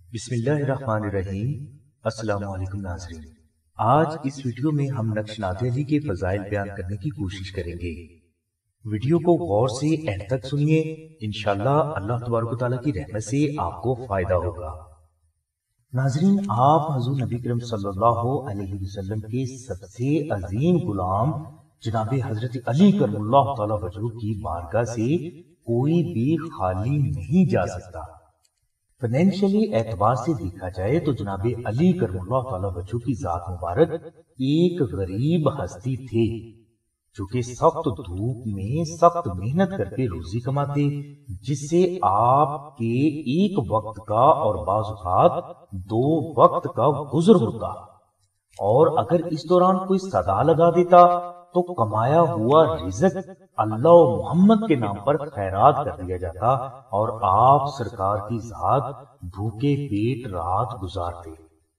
بسم اللہ الرحمن الرحیم۔ السلام علیکم ناظرین، آج اس ویڈیو میں ہم نقش نادے علی کے فضائل بیان کرنے کی کوشش کریں گے۔ ویڈیو کو غور سے اینڈ تک سنیے، انشاءاللہ اللہ تبارک و تعالیٰ کی رحمت سے آپ کو فائدہ ہوگا۔ ناظرین، آپ حضور نبی کریم صلی اللہ علیہ وسلم کے سب سے عظیم غلام جناب حضرت علی کرم اللہ تعالیٰ وجہ کی بارگاہ سے کوئی بھی خالی نہیں جا سکتا۔ فائنینشلی اعتبار سے دیکھا جائے تو جناب علی کرم اللہ تعالیٰ وجہ کی ذات مبارک ایک غریب ہستی تھے جو کہ سخت دھوپ میں سخت محنت کر کے روزی کماتے، جس سے آپ کے ایک وقت کا اور بعض اوقات 2 وقت کا گزر ہوتا، اور اگر اس دوران کوئی صدا لگا دیتا تو کمایا ہوا رزق اللہ و محمد کے نام پر خیرات کر دیا جاتا اور آپ سرکار کی ذات بھوکے پیٹ رات گزارتے۔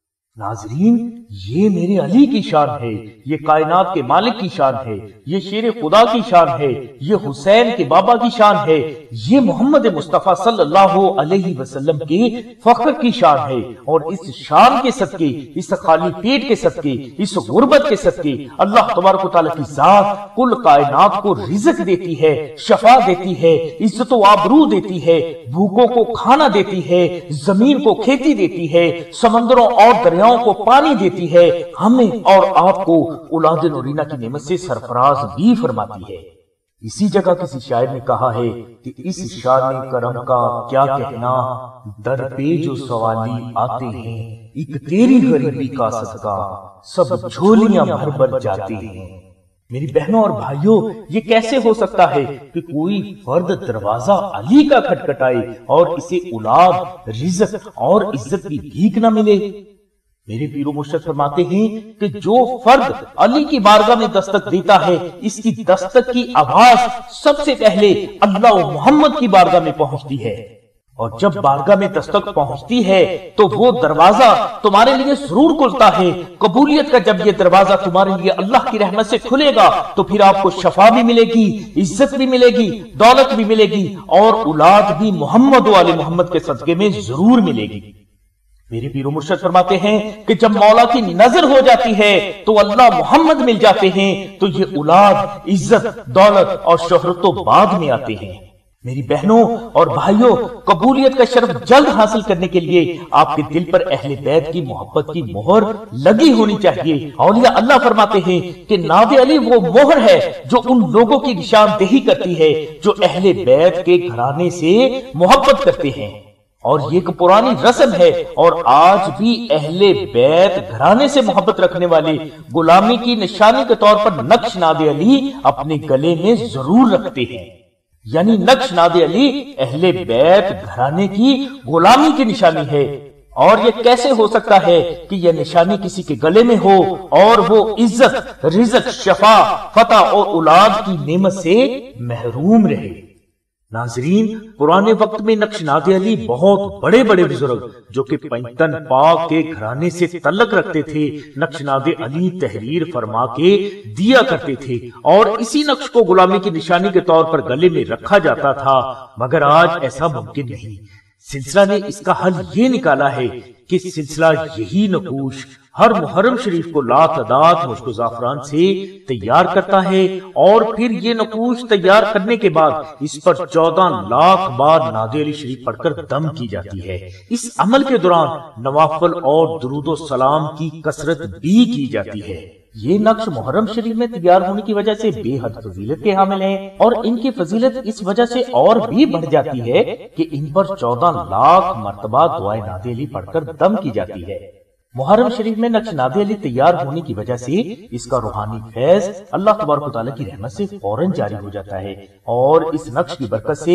ناظرین، یہ میرے علی کی شان ہے، یہ کائنات کے مالک کی شان ہے، یہ شیر خدا کی شان ہے، یہ حسین کے بابا کی شان ہے، یہ محمد مصطفیٰ صلی اللہ علیہ وسلم کے فخر کی شان ہے، اور اس شان کے صدقے، اس خالی پیٹ کے صدقے، اس غربت کے صدقے اللہ تبارک و تعالیٰ کی ذات کل کائنات کو رزق دیتی ہے، شفا دیتی ہے، عزت و آبرو دیتی ہے، بھوکوں کو کھانا دیتی ہے، زمین کو کھیتی دیتی ہے، سمندروں اور دریاؤں کو پانی دیتی ہے، ہمیں اور آپ کو اولاد نورینہ کی نعمت سے سرفراز بھی فرماتی ہے۔ اسی جگہ کسی شاعر نے کہا ہے کہ اس شان کرم کا کیا کہنا، در پہ جو سوالی آتے ہیں، ایک تیری غریبی کا صدقہ سب جھولیاں بھر بھر جاتے ہیں۔ میری بہنوں اور بھائیوں، یہ کیسے ہو سکتا ہے کہ کوئی فرد دروازہ علی کا کھٹکھٹائے اور اسے اولاد، رزق اور عزت کی بھیک نہ ملے؟ میرے پیر و مرشد فرماتے ہیں کہ جو فرد علی کی بارگاہ میں دستک دیتا ہے، اس کی دستک کی آواز سب سے پہلے اللہ و محمد کی بارگاہ میں پہنچتی ہے، اور جب بارگاہ میں دستک پہنچتی ہے تو وہ دروازہ تمہارے لیے ضرور کھلتا ہے۔ قبولیت کا جب یہ دروازہ تمہارے لیے اللہ کی رحمت سے کھلے گا تو پھر آپ کو شفا بھی ملے گی، عزت بھی ملے گی، دولت بھی ملے گی، اور اولاد بھی محمد و آل محمد کے صدقے میں ضرور ملے گی۔ میرے پیر و مرشد فرماتے ہیں کہ جب مولا کی نظر ہو جاتی ہے تو اللہ محمد مل جاتے ہیں، تو یہ اولاد، عزت، دولت اور شہرت تو بعد میں آتے ہیں۔ میری بہنوں اور بھائیوں، قبولیت کا شرف جلد حاصل کرنے کے لیے آپ کے دل پر اہل بیت کی محبت کی مہر لگی ہونی چاہیے۔ اولیاء اللہ فرماتے ہیں کہ ناد علی وہ مہر ہے جو ان لوگوں کی نشاندہی کرتی ہے جو اہل بیت کے گھرانے سے محبت کرتے ہیں، اور یہ ایک پرانی رسم ہے، اور آج بھی اہل بیت گھرانے سے محبت رکھنے والے غلامی کی نشانی کے طور پر نقش ناد علی اپنے گلے میں ضرور رکھتے ہیں۔ یعنی نقش ناد علی اہل بیت گھرانے کی غلامی کی نشانی ہے، اور یہ کیسے ہو سکتا ہے کہ یہ نشانی کسی کے گلے میں ہو اور وہ عزت، رزق، شفا، فتح اور اولاد کی نعمت سے محروم رہے؟ ناظرین، پرانے وقت میں نقش ناد علی بہت بڑے بڑے بزرگ جو کہ پنجتن پاک کے گھرانے سے تعلق رکھتے تھے، نقش ناد علی تحریر فرما کے دیا کرتے تھے، اور اسی نقش کو غلامی کی نشانی کے طور پر گلے میں رکھا جاتا تھا، مگر آج ایسا ممکن نہیں۔ سلسلہ نے اس کا حل یہ نکالا ہے کہ سلسلہ یہی نقوش ہر محرم شریف کو لا تعداد مشک و زعفران سے تیار کرتا ہے، اور پھر یہ نقوش تیار کرنے کے بعد اس پر 14 لاکھ بار ناد علی شریف پڑھ کر دم کی جاتی ہے۔ اس عمل کے دوران نوافل اور درود و سلام کی کثرت بھی کی جاتی ہے۔ یہ نقش محرم شریف میں تیار ہونے کی وجہ سے بے حد فضیلت کے حامل ہیں، اور ان کی فضیلت اس وجہ سے اور بھی بڑھ جاتی ہے کہ ان پر 14 لاکھ مرتبہ دعائے ناد علی پڑھ کر دم کی جاتی ہے۔ محرم شریف میں نقش ناد علی تیار ہونے کی وجہ سے اس کا روحانی فیض اللہ تبارک و تعالیٰ کی رحمت سے فوراً جاری ہو جاتا ہے، اور اس نقش کی برکت سے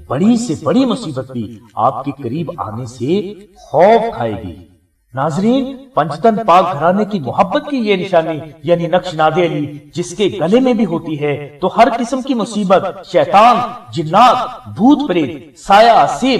بڑی مصیبت بھی آپ کے قریب آنے سے خوف کھائے گی۔ ناظرین، پنجتن پاک گھرانے کی محبت کی یہ نشانی یعنی نقش ناد علی جس کے گلے میں بھی ہوتی ہے تو ہر قسم کی مصیبت، شیطان، جنات، بھوت پریت، سایہ، سیب،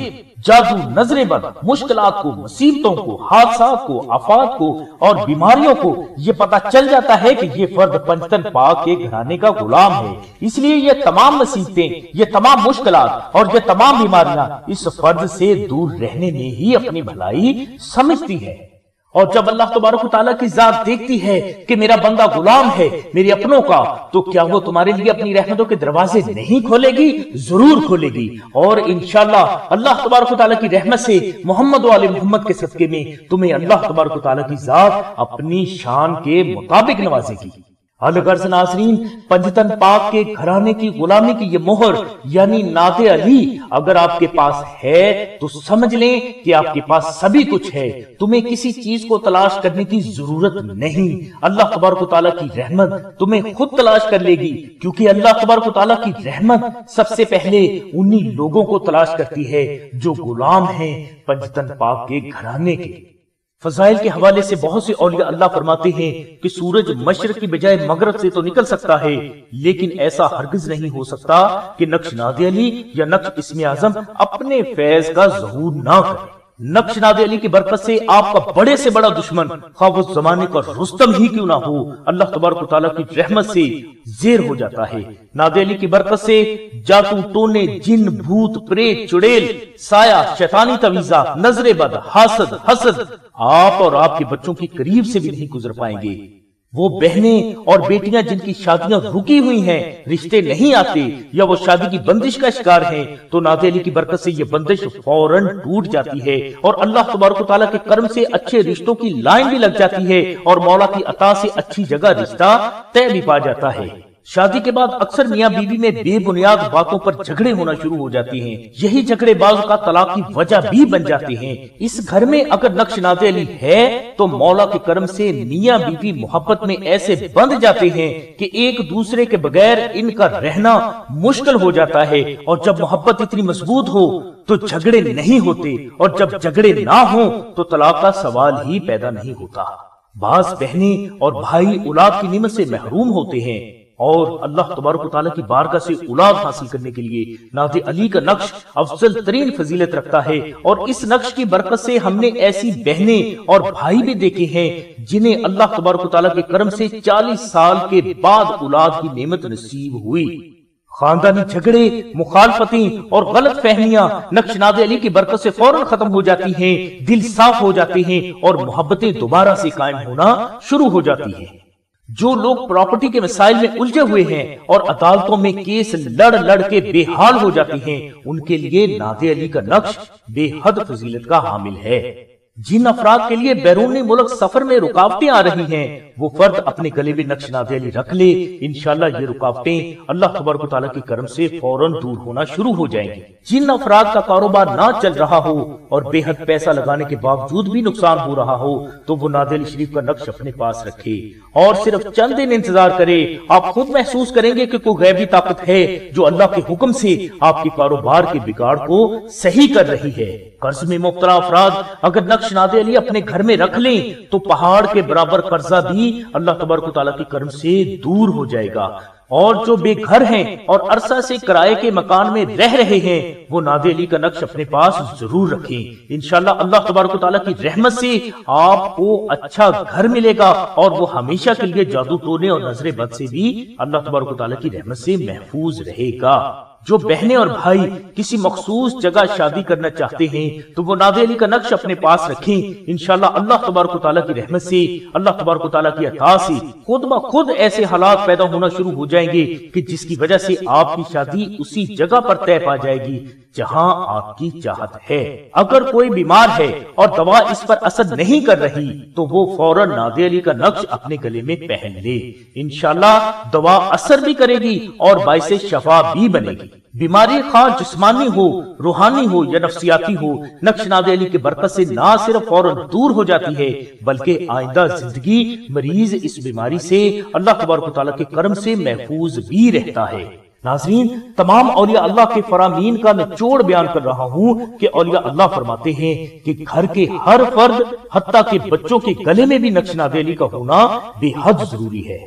جادو، نظر بد، مشکلات کو، مصیبتوں کو، حادثات کو، آفات کو اور بیماریوں کو یہ پتا چل جاتا ہے کہ یہ فرد پنجتن پاک کے گھرانے کا غلام ہے، اس لیے یہ تمام مصیبتیں، یہ تمام مشکلات اور یہ تمام بیماریاں اس فرد سے دور رہنے میں ہی اپنی بھلائی سمجھتی ہے۔ اور جب اللہ تبارک و تعالیٰ کی ذات دیکھتی ہے کہ میرا بندہ غلام ہے میرے اپنوں کا، تو کیا وہ تمہارے لیے اپنی رحمتوں کے دروازے نہیں کھولے گی؟ ضرور کھولے گی، اور انشاءاللہ اللہ تبارک و تعالیٰ کی رحمت سے محمد و آل محمد کے صدقے میں تمہیں اللہ تبارک و تعالیٰ کی ذات اپنی شان کے مطابق نوازے گی۔ الغرض ناظرین، پنجتن پاک کے گھرانے کی غلامی کی یہ مہر یعنی نعت علی اگر آپ کے پاس ہے تو سمجھ لیں کہ آپ کے پاس سبھی کچھ ہے، تمہیں کسی چیز کو تلاش کرنے کی ضرورت نہیں۔ اللہ تبارک و تعالیٰ کی رحمت تمہیں خود تلاش کر لے گی، کیونکہ اللہ تبارک و تعالیٰ کی رحمت سب سے پہلے انہی لوگوں کو تلاش کرتی ہے جو غلام ہیں پنجتن پاک کے گھرانے کے۔ فضائل کے حوالے سے بہت سے اولیاء اللہ فرماتے ہیں کہ سورج مشرق کی بجائے مغرب سے تو نکل سکتا ہے، لیکن ایسا ہرگز نہیں ہو سکتا کہ نقش ناد علی یا نقش اسم اعظم اپنے فیض کا ظہور نہ کرے۔ نقش ناد علی کی برکت سے آپ کا بڑے سے بڑا دشمن خواہ وہ زمانے کا رستم ہی کیوں نہ ہو، اللہ تبارک و تعالیٰ کی رحمت سے زیر ہو جاتا ہے۔ ناد علی کی برکت سے جادو، ٹونے، جن، بھوت، پریت، چڑیل، سایہ، شیطانی تویزہ، نظر بد، حسد آپ اور آپ کے بچوں کی قریب سے بھی نہیں گزر پائیں گے۔ وہ بہنیں اور بیٹیاں جن کی شادیاں رکی ہوئی ہیں، رشتے نہیں آتے یا وہ شادی کی بندش کا شکار ہیں، تو ناد علی کی برکت سے یہ بندش فوراً ٹوٹ جاتی ہے اور اللہ تبارک و تعالیٰ کے کرم سے اچھے رشتوں کی لائن بھی لگ جاتی ہے اور مولا کی عطا سے اچھی جگہ رشتہ طے بھی پا جاتا ہے۔ شادی کے بعد اکثر میاں بیوی میں بے بنیاد باتوں پر جھگڑے ہونا شروع ہو جاتے ہیں، یہی جھگڑے بعض کا طلاق کی وجہ بھی بن جاتے ہیں۔ اس گھر میں اگر نقش ناد علی ہے تو مولا کے کرم سے میاں بیوی محبت میں ایسے بندھ جاتے ہیں کہ ایک دوسرے کے بغیر ان کا رہنا مشکل ہو جاتا ہے، اور جب محبت اتنی مضبوط ہو تو جھگڑے نہیں ہوتے، اور جب جھگڑے نہ ہوں تو طلاق کا سوال ہی پیدا نہیں ہوتا۔ بعض بہنیں اور بھائی اولاد کی نعمت سے محروم ہوتے ہیں، اور اللہ تبارک و تعالیٰ کی بارگاہ سے اولاد حاصل کرنے کے لیے نعت علی کا نقش افضل ترین فضیلت رکھتا ہے، اور اس نقش کی برکت سے ہم نے ایسی بہنیں اور بھائی بھی دیکھے ہیں جنہیں اللہ تبارک و تعالیٰ کے کرم سے 40 سال کے بعد اولاد کی نعمت نصیب ہوئی۔ خاندانی جھگڑے، مخالفتیں اور غلط فہمیاں نقش ناد علی کی برکت سے فوراً ختم ہو جاتی ہیں، دل صاف ہو جاتے ہیں اور محبتیں دوبارہ سے قائم ہونا شروع ہو جاتی ہیں۔ جو لوگ پراپرٹی کے مسائل میں الجھے ہوئے ہیں اور عدالتوں میں کیس لڑ کے بے حال ہو جاتے ہیں، ان کے لیے نعت علی کا نقش بے حد فضیلت کا حامل ہے۔ جن افراد کے لیے بیرون ملک سفر میں رکاوٹیں آ رہی ہیں، وہ فرد اپنے گلے میں نقش نعت علی رکھ لے، انشاءاللہ یہ رکاوٹیں اللہ تبارک و تعالیٰ کے کرم سے فوراً دور ہونا شروع ہو جائیں گی۔ جن افراد کا کاروبار نہ چل رہا ہو اور بے حد پیسہ لگانے کے باوجود بھی نقصان ہو رہا ہو، تو وہ نعت علی شریف کا نقش اپنے پاس رکھے اور صرف چند دن انتظار کرے۔ آپ خود محسوس کریں گے کہ کوئی غیبی طاقت ہے جو اللہ کے حکم سے آپ کے کاروبار کے بگاڑ کو صحیح کر رہی ہے۔ قرض میں مبتلا افراد اگر نقش نعت علی اپنے گھر میں رکھ لیں تو پہاڑ کے برابر قرضہ بھی اللہ تبارک و تعالیٰ کے کرم سے دور ہو جائے گا، اور جو بے گھر ہیں اور عرصہ سے کرائے کے مکان میں رہ رہے ہیں وہ نعت علی کا نقش اپنے پاس ضرور رکھیں۔ انشاءاللہ اللہ تبارک و تعالیٰ کی رحمت سے آپ کو اچھا گھر ملے گا، اور وہ ہمیشہ کے لیے جادو ٹونے اور نظر بد سے بھی اللہ تبارک و تعالیٰ کی رحمت سے محفوظ رہے گا۔ جو بہنیں اور بھائی کسی مخصوص جگہ شادی کرنا چاہتے ہیں تو وہ نعت علی کا نقش اپنے پاس رکھیں، انشاءاللہ اللہ تبارک و تعالیٰ کی رحمت سے، اللہ تبارک و تعالیٰ کی عطا سے خود بخود ایسے حالات پیدا ہونا شروع ہو جائیں گے کہ جس کی وجہ سے آپ کی شادی اسی جگہ پر طے پا جائے گی جہاں آپ کی چاہت ہے۔ اگر کوئی بیمار ہے اور دوا اس پر اثر نہیں کر رہی تو وہ فوراً نعت علی کا نقش اپنے گلے میں پہن لے، انشاءاللہ دوا اثر بھی کرے گی اور باعث شفا بھی بنے گی۔ بیماری خواہ جسمانی ہو، روحانی ہو یا نفسیاتی ہو، نقش نعت علی کی برکت سے نہ صرف فوراً دور ہو جاتی ہے بلکہ آئندہ زندگی مریض اس بیماری سے اللہ تبارک و تعالیٰ کے کرم سے محفوظ بھی رہتا ہے۔ ناظرین، تمام اولیاء اللہ کے فرامین کا نچوڑ بیان کر رہا ہوں کہ اولیاء اللہ فرماتے ہیں کہ گھر کے ہر فرد حتیٰ کہ بچوں کے گلے میں بھی نقش نعت علی کا ہونا بے حد ضروری ہے۔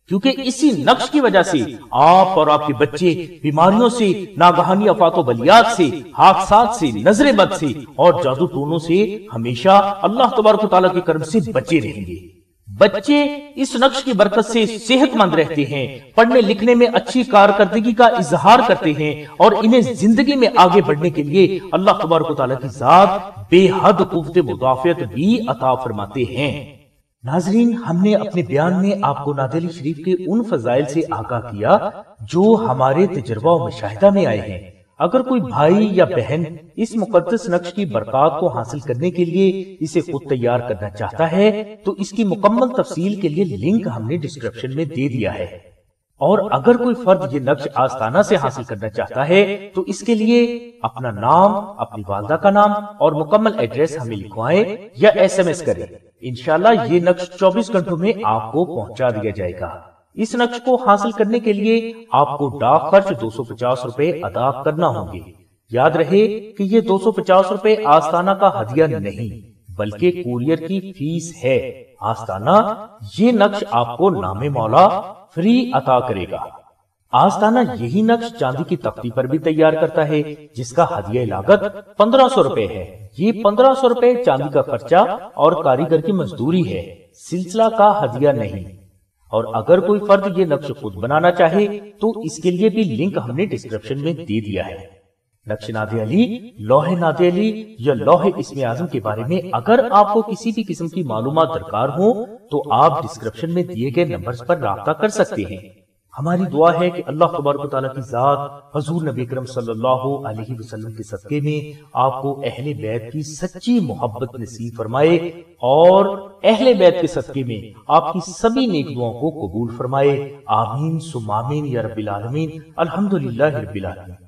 کیونکہ اسی نقش کی وجہ سے آپ اور آپ کے بچے بیماریوں سے، ناگہانی آفات و بلیات سے، حادثات سے، نظر بد سے اور جادو ٹونوں سے ہمیشہ اللہ تبارک و تعالیٰ کے کرم سے بچے رہیں گے۔ بچے اس نقش کی برکت سے صحت مند رہتے ہیں، پڑھنے لکھنے میں اچھی کارکردگی کا اظہار کرتے ہیں اور انہیں زندگی میں آگے بڑھنے کے لیے اللہ تبارک و تعالیٰ کی ذات بے حد قوت مدافعت بھی عطا فرماتے ہیں۔ ناظرین، ہم نے اپنے بیان میں آپ کو نعت علی شریف کے ان فضائل سے آگاہ کیا جو ہمارے تجربہ و مشاہدہ میں آئے ہیں۔ اگر کوئی بھائی یا بہن اس مقدس نقش کی برکات کو حاصل کرنے کے لیے اسے خود تیار کرنا چاہتا ہے تو اس کی مکمل تفصیل کے لیے لنک ہم نے ڈسکرپشن میں دے دیا ہے، اور اگر کوئی فرد یہ نقش آستانہ سے حاصل کرنا چاہتا ہے تو اس کے لیے اپنا نام، اپنی والدہ کا نام اور مکمل ایڈریس ہمیں لکھوائیں یا SMS کریں۔ انشاءاللہ یہ نقش 24 گھنٹوں میں آپ کو پہنچا دیا جائے گا۔ اس نقش کو حاصل کرنے کے لیے آپ کو ڈاک خرچ 250 روپے ادا کرنا ہوں گے۔ یاد رہے کہ یہ 250 روپے آستانہ کا ہدیہ نہیں بلکہ کوریئر کی فیس ہے۔ آستانہ یہ نقش آپ کو نام مولا فری عطا کرے گا۔ آستانہ یہی نقش چاندی کی تختی پر بھی تیار کرتا ہے جس کا ہدیہ لاگت 1500 روپے ہے۔ یہ 1500 روپے چاندی کا خرچہ اور کاریگر کی مزدوری ہے، سلسلہ کا ہدیہ نہیں۔ اور اگر کوئی فرد یہ نقش خود بنانا چاہے تو اس کے لیے بھی لنک ہم نے ڈسکرپشن میں دے دیا ہے۔ نقش نعت علی، لوح نعت علی یا لوح اسم اعظم کے بارے میں اگر آپ کو کسی بھی قسم کی معلومات درکار ہو تو آپ ڈسکرپشن میں دیے گئے نمبرز پر رابطہ کر سکتے ہیں۔ ہماری دعا ہے کہ اللہ تبارک و تعالیٰ کی ذات حضور نبی اکرم صلی اللہ علیہ وسلم کے صدقے میں آپ کو اہل بیت کی سچی محبت نصیب فرمائے اور اہل بیت کے صدقے میں آپ کی سبھی نیک دعاؤں کو قبول فرمائے۔ آمین ثم آمین یا رب العالمین۔ الحمدللہ رب العالمین۔